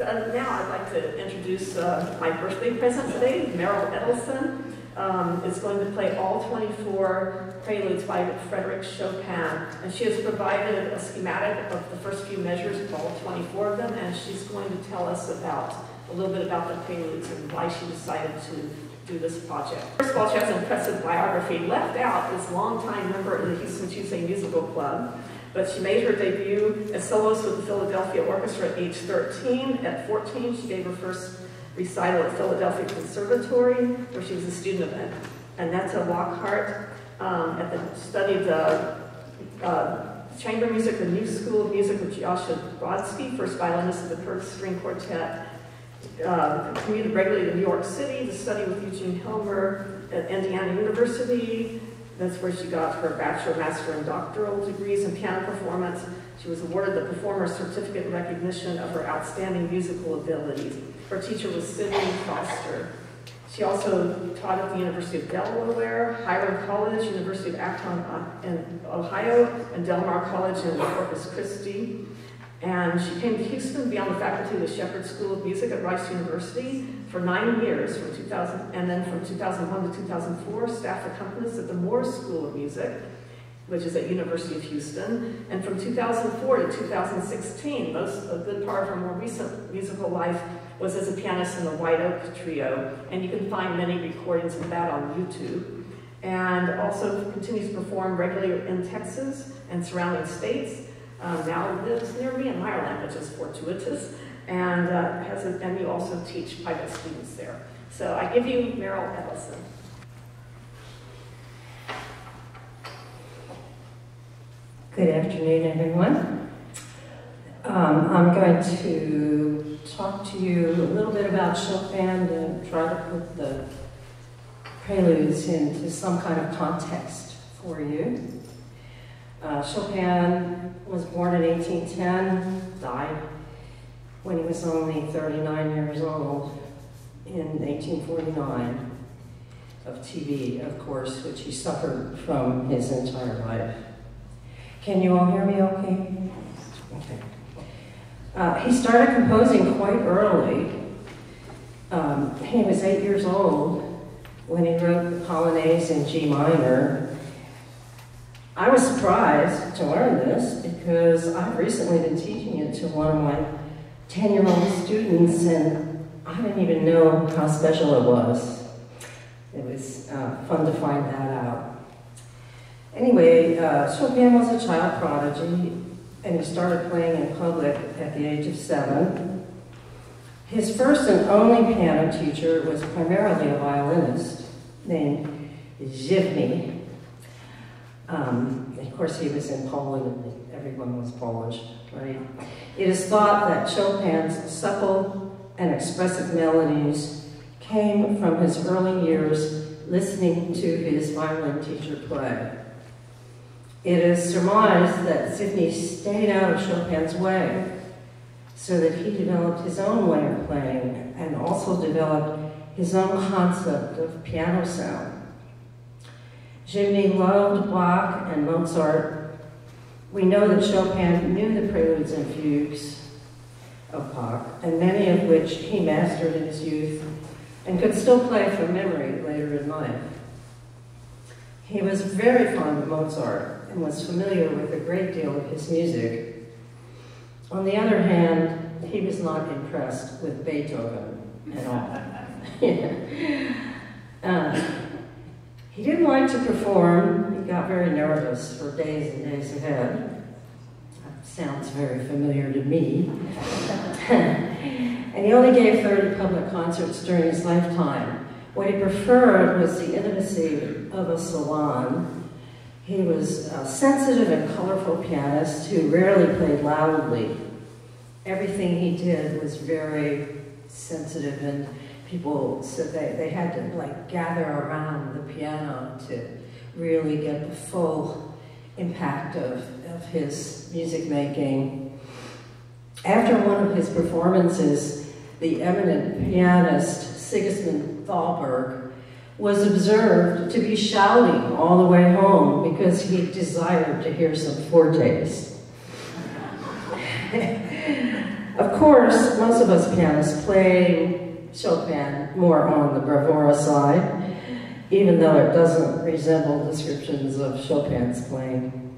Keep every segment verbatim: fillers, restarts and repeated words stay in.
So now I'd like to introduce uh, my birthday present today, Meryl Edelson. Um, is going to play all twenty-four preludes by Frédéric Chopin, and she has provided a schematic of the first few measures of all twenty-four of them, and she's going to tell us about a little bit about the preludes and why she decided to do this project. First of all, she has an impressive biography. Left out is longtime member of the Houston Tuesday Musical Club, but she made her debut as soloist with the Philadelphia Orchestra at age thirteen. At fourteen, she gave her first recital at Philadelphia Conservatory, where she was a student of Annetta Lockhart, um, at the studied uh, uh, chamber music, the New School of Music with Joshua Brodsky, first violinist of the Kurtz String Quartet. Uh, commuted regularly to New York City to study with Eugene Hilmer at Indiana University. That's where she got her bachelor, master, and doctoral degrees in piano performance. She was awarded the Performer's Certificate in recognition of her outstanding musical abilities. Her teacher was Sidney Foster. She also taught at the University of Delaware, Hiram College, University of Akron in Ohio, and Del Mar College in Corpus Christi. And she came to Houston to be on the faculty of the Shepherd School of Music at Rice University for nine years, from two thousand, and then from two thousand one to two thousand four, staff accompanist at the Moore School of Music, which is at University of Houston. And from two thousand four to two thousand sixteen, most, a good part of her more recent musical life was as a pianist in the White Oak Trio. And you can find many recordings of that on YouTube. And also continues to perform regularly in Texas and surrounding states. Um, now lives near me in Ireland, which is fortuitous, and uh, has a, and you also teach private students there. So I give you Meryl Edelson. Good afternoon, everyone. Um, I'm going to talk to you a little bit about Chopin and try to put the preludes into some kind of context for you. Uh, Chopin was born in eighteen ten, died when he was only thirty-nine years old in eighteen forty-nine of T B, of course, which he suffered from his entire life. Can you all hear me okay? Okay. Uh, he started composing quite early. Um, he was eight years old when he wrote the Polonaise in G minor. I was surprised to learn this because I've recently been teaching it to one of my ten-year-old students, and I didn't even know how special it was. It was uh, fun to find that out. Anyway, uh, Chopin was a child prodigy, and he started playing in public at the age of seven. His first and only piano teacher was primarily a violinist named Zbigniew. Um, of course, he was in Poland, and everyone was Polish, right? It is thought that Chopin's supple and expressive melodies came from his early years listening to his violin teacher play. It is surmised that Zbigniew stayed out of Chopin's way so that he developed his own way of playing and also developed his own concept of piano sound. Zbigniew loved Bach and Mozart. We know that Chopin knew the preludes and fugues of Bach, and many of which he mastered in his youth and could still play from memory later in life. He was very fond of Mozart and was familiar with a great deal of his music. On the other hand, he was not impressed with Beethoven at all. uh, He didn't like to perform. He got very nervous for days and days ahead. That sounds very familiar to me. And he only gave thirty public concerts during his lifetime. What he preferred was the intimacy of a salon. He was a sensitive and colorful pianist who rarely played loudly. Everything he did was very sensitive, and people said they, they had to like gather around the piano to really get the full impact of, of his music making. After one of his performances, the eminent pianist Sigismund Thalberg was observed to be shouting all the way home because he desired to hear some fortes. Of course, most of us pianists play Chopin more on the bravura side, even though it doesn't resemble descriptions of Chopin's playing.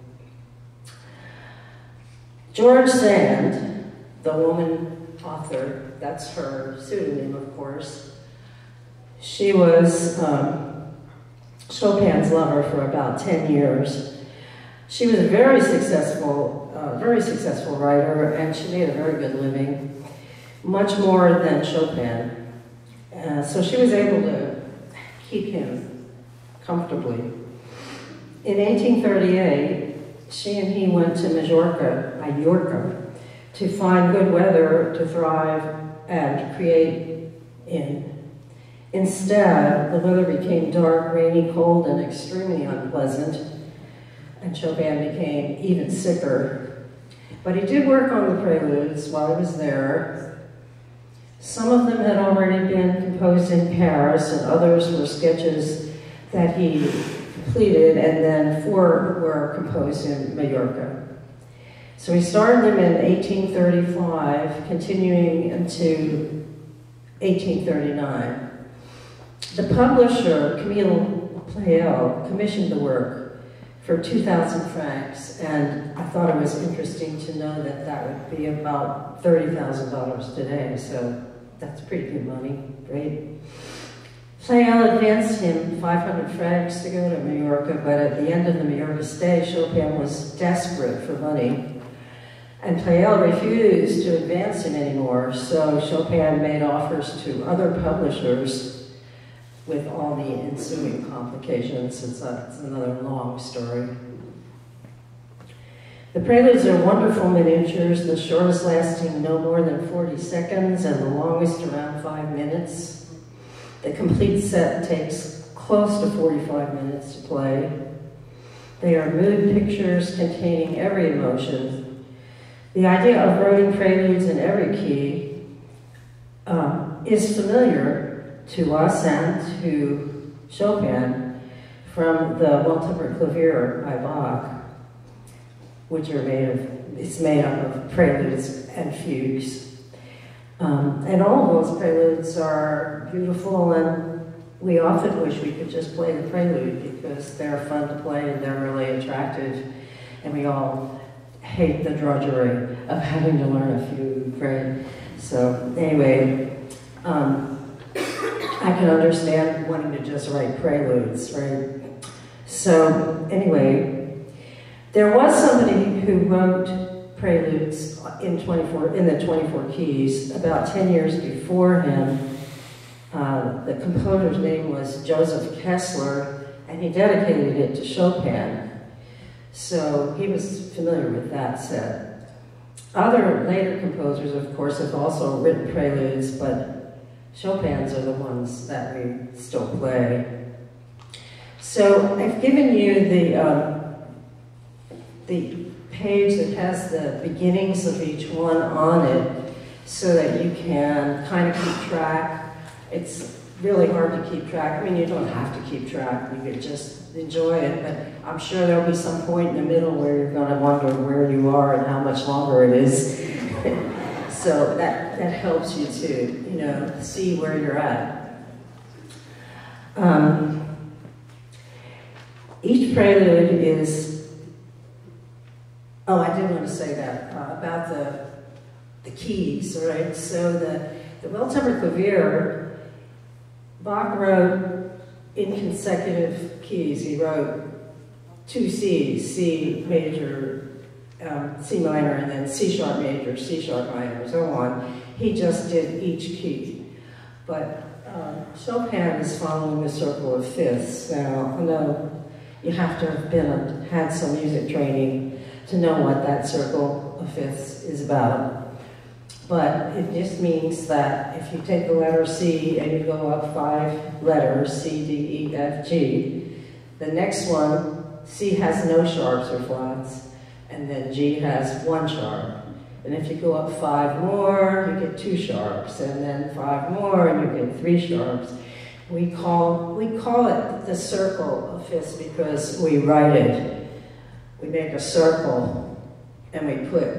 George Sand, the woman author, that's her pseudonym, of course, she was um, Chopin's lover for about ten years. She was a very successful, uh, very successful writer, and she made a very good living, much more than Chopin. Uh, so she was able to keep him comfortably. In eighteen thirty-eight, she and he went to Majorca, Mallorca, to find good weather to thrive and create in. Instead, the weather became dark, rainy, cold, and extremely unpleasant, and Chopin became even sicker. But he did work on the preludes while he was there. Some of them had already been composed in Paris, and others were sketches that he completed, and then four were composed in Mallorca. So he started them in eighteen thirty-five, continuing into eighteen thirty-nine. The publisher, Camille Pleyel, commissioned the work for two thousand francs, and I thought it was interesting to know that that would be about thirty thousand dollars today, so that's pretty good money, right? Pleyel advanced him five hundred francs to go to Mallorca, but at the end of the Mallorca stay, Chopin was desperate for money, and Pleyel refused to advance him anymore, so Chopin made offers to other publishers with all the ensuing complications, since that's another long story. The preludes are wonderful miniatures, the shortest lasting no more than forty seconds and the longest around five minutes. The complete set takes close to forty-five minutes to play. They are mood pictures containing every emotion. The idea of writing preludes in every key uh, is familiar to us and to Chopin from the Well-Tempered Clavier by Bach, which are made of, it's made up of preludes and fugues. Um, and all of those preludes are beautiful, and we often wish we could just play the prelude because they're fun to play and they're really attractive, and we all hate the drudgery of having to learn a fugue, right? So anyway, um, I can understand wanting to just write preludes, right? So anyway, there was somebody who wrote preludes in twenty-four in the twenty-four keys about ten years before him. Uh, the composer's name was Joseph Kessler, and he dedicated it to Chopin. So he was familiar with that set. Other later composers, of course, have also written preludes, but Chopin's are the ones that we still play. So I've given you the, um, the page that has the beginnings of each one on it so that you can kind of keep track. It's really hard to keep track. I mean, you don't have to keep track. You could just enjoy it, but I'm sure there'll be some point in the middle where you're going to wonder where you are and how much longer it is. So that, that helps you to, you know, see where you're at. Um, each prelude is, oh, I did want to say that, uh, about the, the keys, right? So the, the Well-Tempered Clavier, Bach wrote in consecutive keys. He wrote two C's, C major, Um, C minor, and then C sharp major, C sharp minor, so on. He just did each key. But um, Chopin is following the circle of fifths. Now, I know you have to have been a, had some music training to know what that circle of fifths is about. But it just means that if you take the letter C and you go up five letters, C, D, E, F, G, the next one, C has no sharps or flats, and then G has one sharp. And if you go up five more, you get two sharps, and then five more, and you get three sharps. We call, we call it the circle of fifths because we write it. We make a circle, and we put,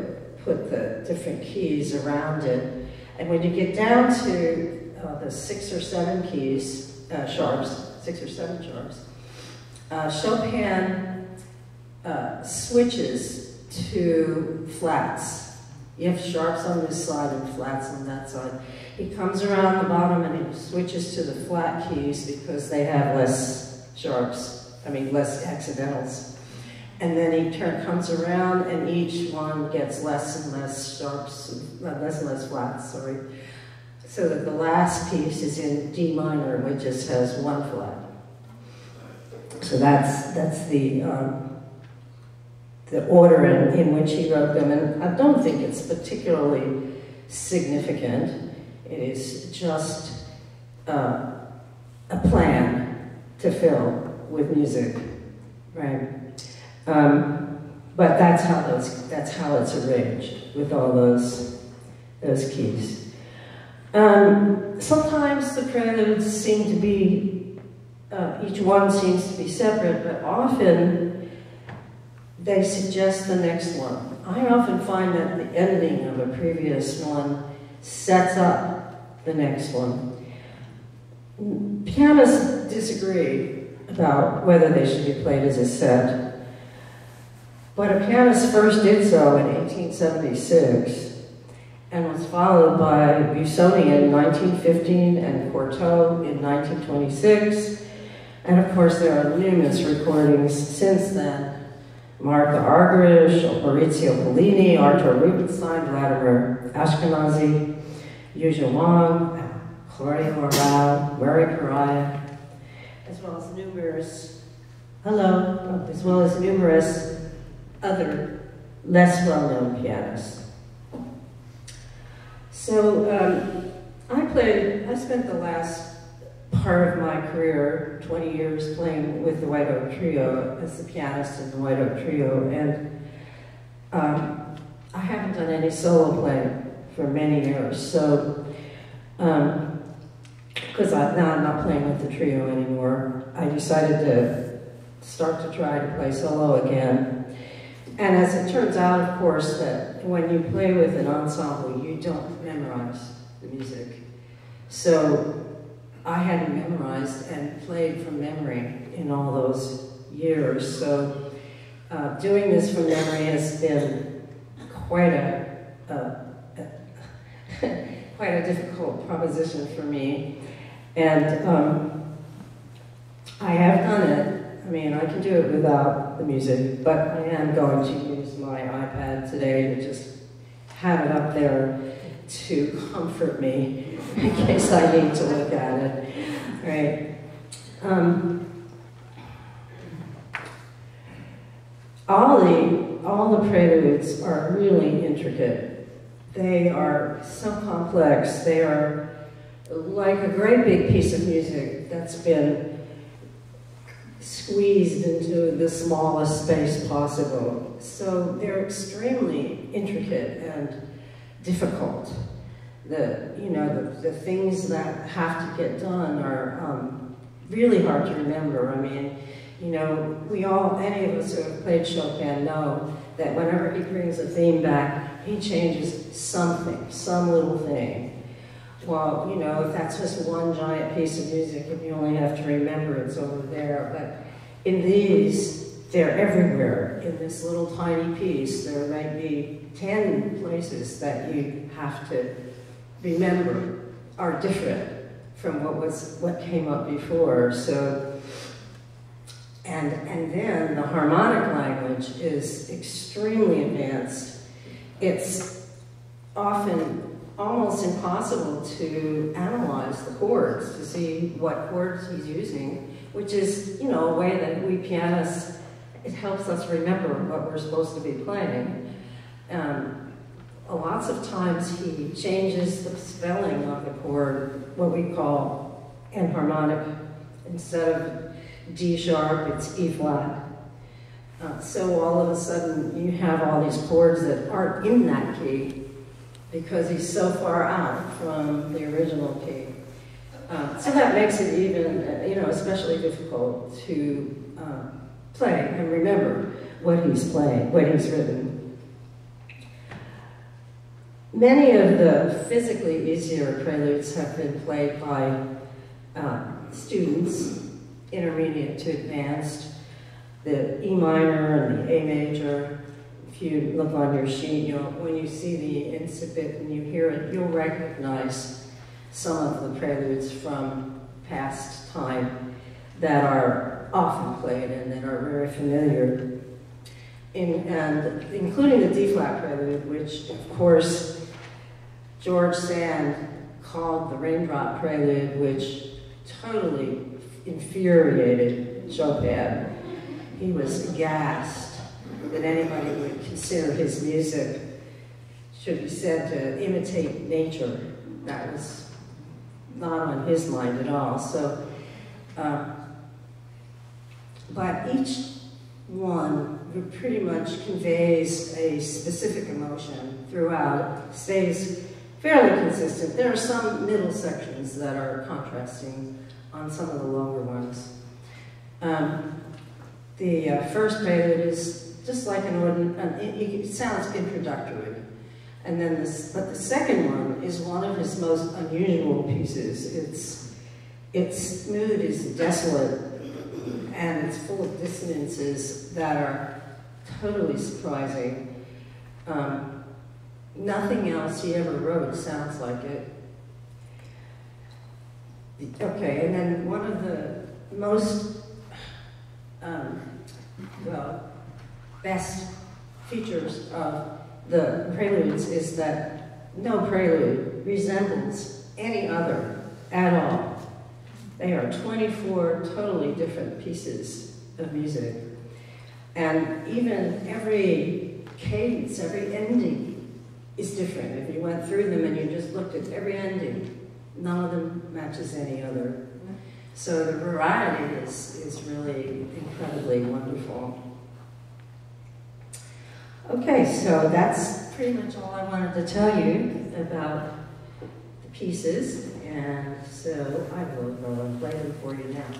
put the different keys around it. And when you get down to uh, the six or seven keys, uh, sharps, six or seven sharps, uh, Chopin uh, switches to flats. You have sharps on this side and flats on that side. He comes around the bottom and he switches to the flat keys because they have less sharps, I mean less accidentals. And then he turn, comes around and each one gets less and less sharps, less and less flats, sorry. So that the last piece is in D minor, which just has one flat. So that's, that's the, um, the order in, in which he wrote them. And I don't think it's particularly significant. It is just uh, a plan to fill with music, right? Um, but that's how those, that's how it's arranged with all those those keys. Um, sometimes the preludes seem to be, uh, each one seems to be separate, but often they suggest the next one. I often find that the ending of a previous one sets up the next one. Pianists disagree about whether they should be played as a set. But a pianist first did so in eighteen seventy-six and was followed by Busoni in nineteen fifteen and Cortot in nineteen twenty-six. And of course there are numerous recordings since then. Martha Argerich, Maurizio Pollini, Artur Rubinstein, Vladimir Ashkenazy, Yuzha Wang, Claudio Arrau, Mary Pariah, as well as numerous, hello, as well as numerous other less well-known pianists. So um, I played, I spent the last part of my career, twenty years, playing with the White Oak Trio as the pianist in the White Oak Trio, and um, I haven't done any solo playing for many years, so um, because I, now I'm not playing with the trio anymore, I decided to start to try to play solo again. And as it turns out, of course, that when you play with an ensemble, you don't memorize the music. So I hadn't memorized and played from memory in all those years. So uh, doing this from memory has been quite a, uh, quite a difficult proposition for me. And um, I have done it. I mean, I can do it without the music, but I am going to use my iPad today to just have it up there to comfort me in case I need to look at it, right? Um, all the, all the preludes are really intricate. They are so complex. They are like a great big piece of music that's been squeezed into the smallest space possible. So they're extremely intricate and difficult. The, you know, the, the things that have to get done are um, really hard to remember. I mean, you know, we all, any of us who have played Chopin know that whenever he brings a theme back, he changes something, some little thing. Well, you know, if that's just one giant piece of music and you only have to remember it's over there, but in these, they're everywhere. In this little tiny piece, there might be ten places that you have to remember are different from what was what came up before. So, and and then the harmonic language is extremely advanced. It's often almost impossible to analyze the chords, to see what chords he's using, which is, you know, a way that we pianists, it helps us remember what we're supposed to be playing. Um, lots of times he changes the spelling of the chord, what we call enharmonic. Instead of D sharp, it's E flat. Uh, so all of a sudden you have all these chords that aren't in that key, because he's so far out from the original key. Uh, so that makes it even, uh, you know, especially difficult to uh, play and remember what he's playing, what he's written. Many of the physically easier preludes have been played by uh, students, intermediate to advanced. The E minor and the A major, if you look on your sheet, you'll, when you see the incipit and you hear it, you'll recognize some of the preludes from past time that are often played and that are very familiar. In, and including the D-flat prelude, which of course George Sand called the Raindrop Prelude, which totally infuriated Chopin. He was aghast that anybody would consider his music should be said to imitate nature. That was not on his mind at all. So, uh, but each one pretty much conveys a specific emotion throughout, stays fairly consistent. There are some middle sections that are contrasting on some of the lower ones. Um, the uh, first prelude is just like an ordinary, it, it sounds introductory. And then this, but the second one is one of his most unusual pieces. It's, its mood is desolate, and it's full of dissonances that are totally surprising. Um, nothing else he ever wrote sounds like it. Okay, and then one of the most, um, well, best features of the preludes is that no prelude resembles any other at all. They are twenty-four totally different pieces of music. And even every cadence, every ending is different. If you went through them and you just looked at every ending, none of them matches any other. So the variety is, is really incredibly wonderful. Okay, so that's pretty much all I wanted to tell you about the pieces. And so I will go and play them for you now.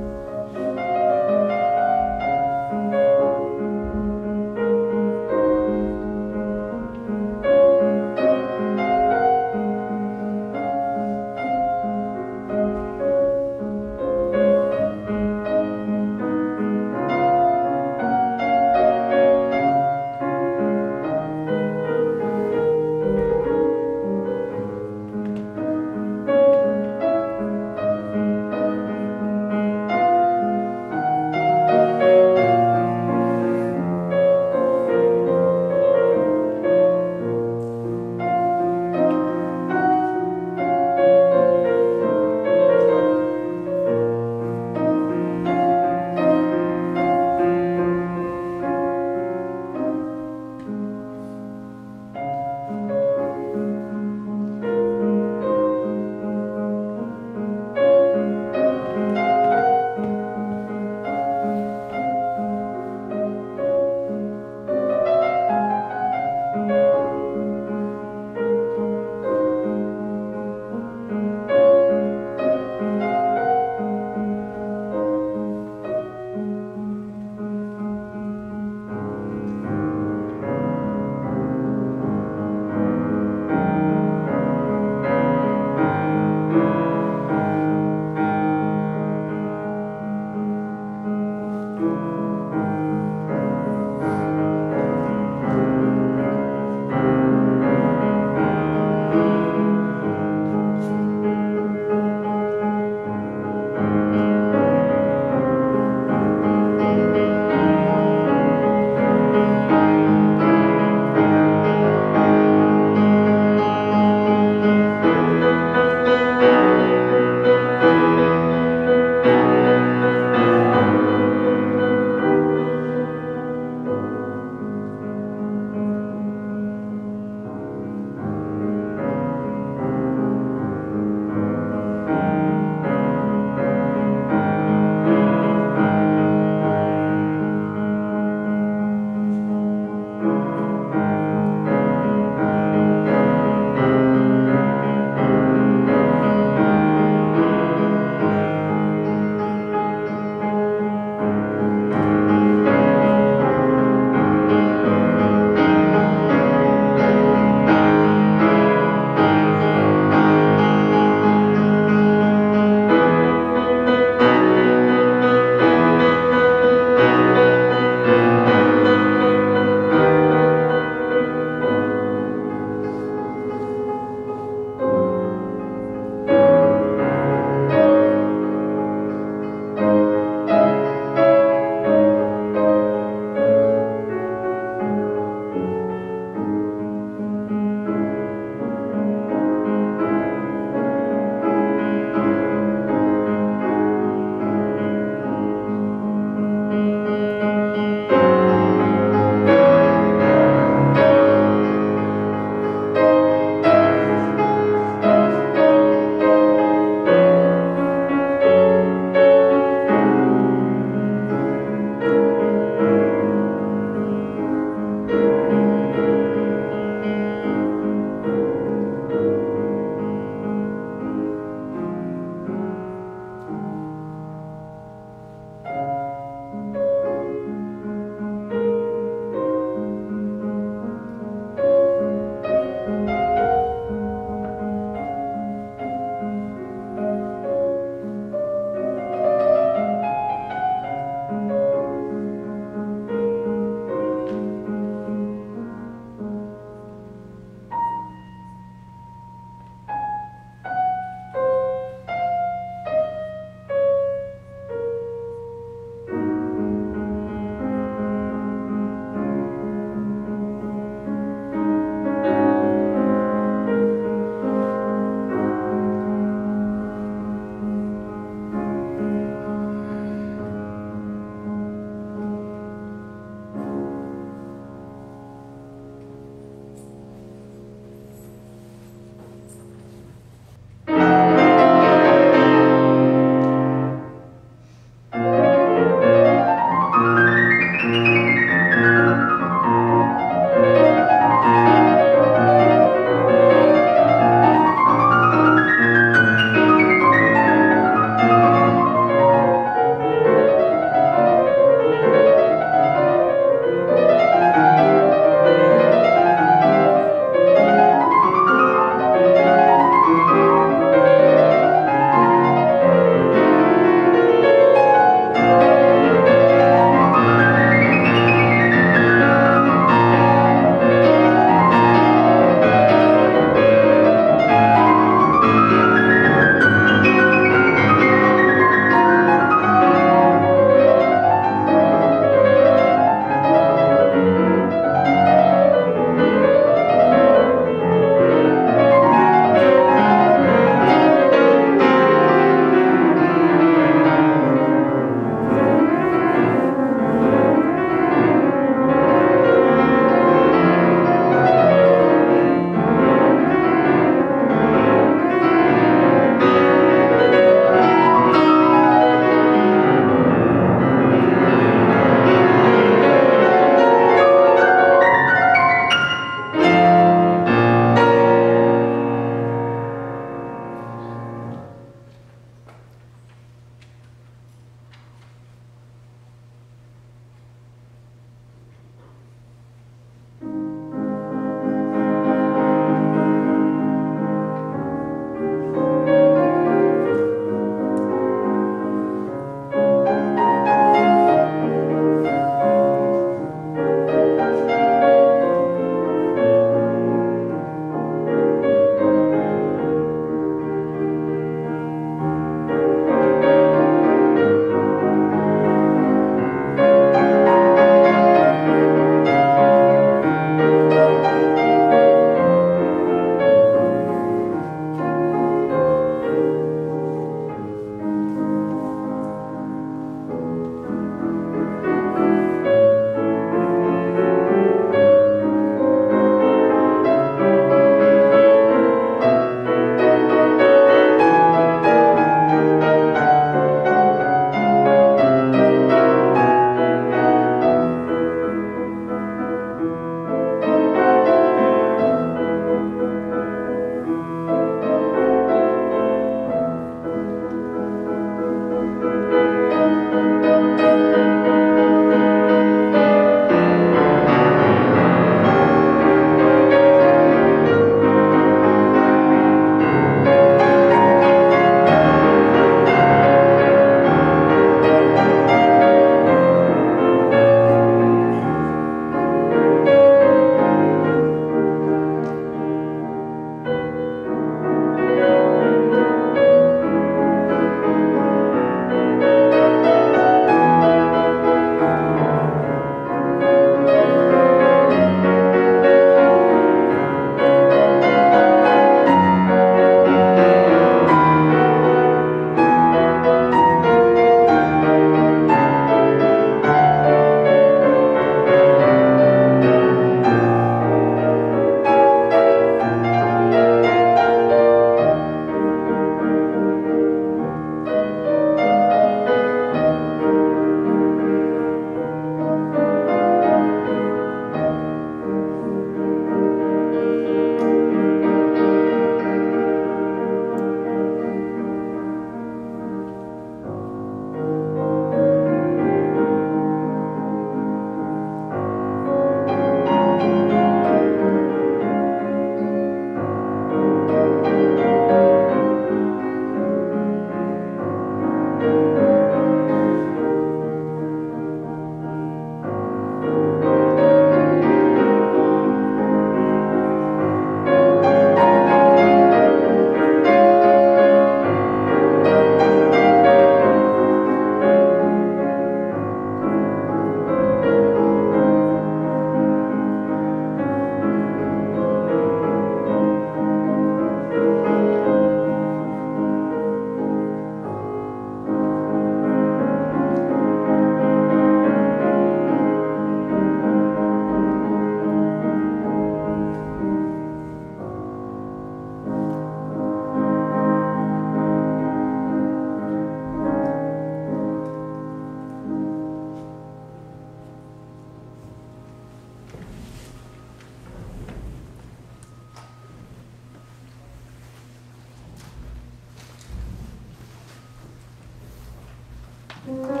Thank you.